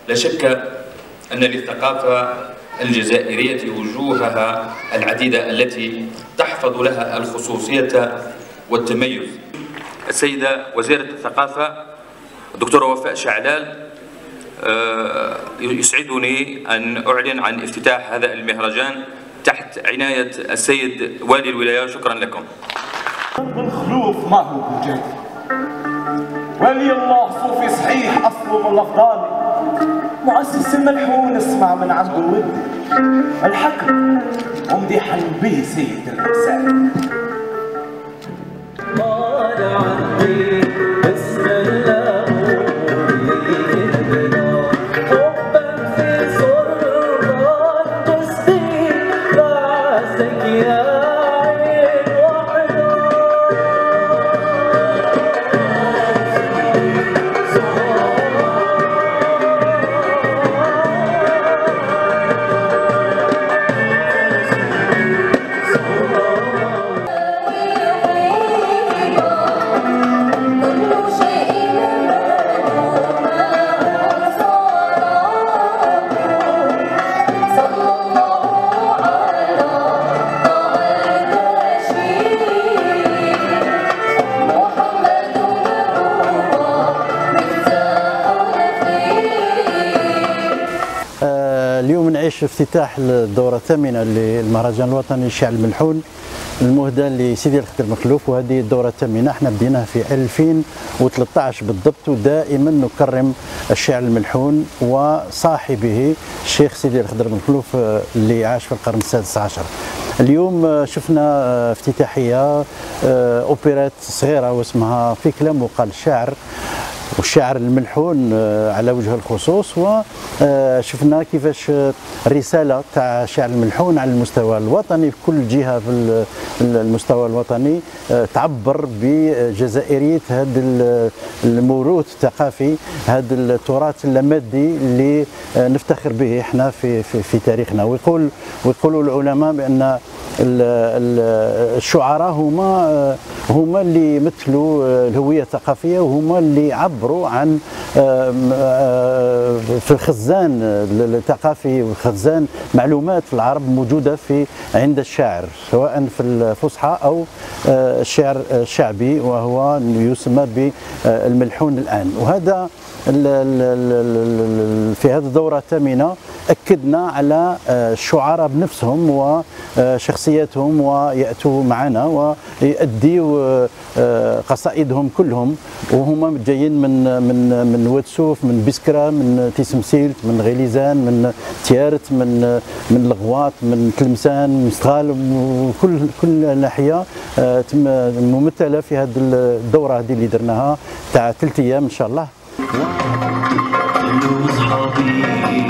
لا شك أن للثقافة الجزائرية وجوهها العديدة التي تحفظ لها الخصوصية والتميز. السيدة وزيرة الثقافة الدكتورة وفاء شعلال، يسعدني أن أعلن عن افتتاح هذا المهرجان تحت عناية السيد والي الولاية. شكرا لكم. الخلوف ما هو بوجاتي، ولي الله صوفي صحيح أصله من الأفضال، مؤسس الملحون اسمع من عنده ودي الحكم ومديحا به سيد الرسالة. اليوم نعيش افتتاح الدورة الثامنة للمهرجان الوطني للشعر الملحون المهدى لسيدي الخضر مخلوف، وهذه الدورة الثامنة احنا بديناها في 2013 بالضبط، ودائما نكرم الشعر الملحون وصاحبه الشيخ سيدي الخضر مخلوف اللي عاش في القرن السادس عشر. اليوم شفنا افتتاحية أوبرات صغيرة واسمها في كلام وقال الشاعر والشعر الملحون على وجه الخصوص، وشفنا كيفاش الرسالة تاع الشعر الملحون على المستوى الوطني في كل جهة في المستوى الوطني تعبر بجزائرية هذا الموروث الثقافي، هذا التراث اللامادي اللي نفتخر به احنا في تاريخنا. ويقولوا العلماء بأن الشعراء هما اللي يمثلوا الهوية الثقافية، وهما اللي عبروا عن في الخزان الثقافي وخزان معلومات في العرب موجودة عند الشاعر، سواء في الفصحى أو الشعر الشعبي وهو يسمى بالملحون الآن. وهذا في هذه الدورة الثامنة أكدنا على الشعراء بنفسهم وشخصياتهم، ويأتوا معنا ويؤدوا قصائدهم كلهم، وهم جايين من واتسوف، من بسكرة، من تيسمسيلت، من غليزان، من تيارت، من الغواط، من تلمسان، من مستغال، وكل ناحية ممثلة في هذه الدورة هذه اللي درناها تاع 3 أيام إن شاء الله.